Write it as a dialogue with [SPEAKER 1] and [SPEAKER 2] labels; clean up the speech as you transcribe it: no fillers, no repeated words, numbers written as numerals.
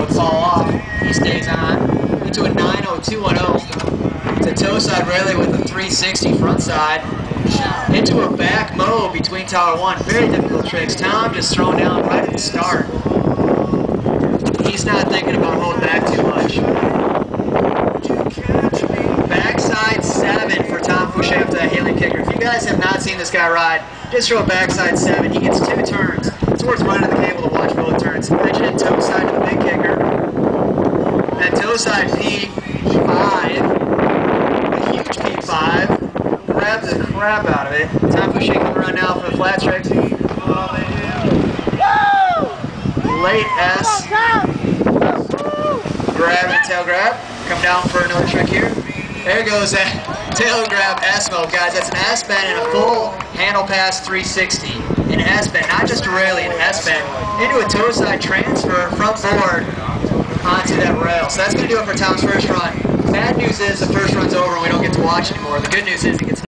[SPEAKER 1] would fall off. He stays on into a 90210. To toe side rally with a 360 front side. Into a back mow between tower 1. Very difficult tricks. Tom just throwing down right at the start. He's not thinking about holding back too much. Backside 7 for Tom Foshee after that hailing kicker. If you guys have not seen this guy ride, just throw a backside 7. He gets 2 turns. It's worth running the cable to watch both turns. Mention it toe side to the big kicker. That toe side P5, a huge P5, grabs the crap out of it. Tom Foshee coming around now for the flat trick. Late S. Grab and tail grab. Come down for another trick here. There goes that tail grab S-mode, guys. That's an S-bend and a full handle pass 360. An S-bend, not just a rally, an S-bend. Into a toe side transfer front board onto that rail. So that's going to do it for Tom's first run. Bad news is the first run's over and we don't get to watch anymore. The good news is he gets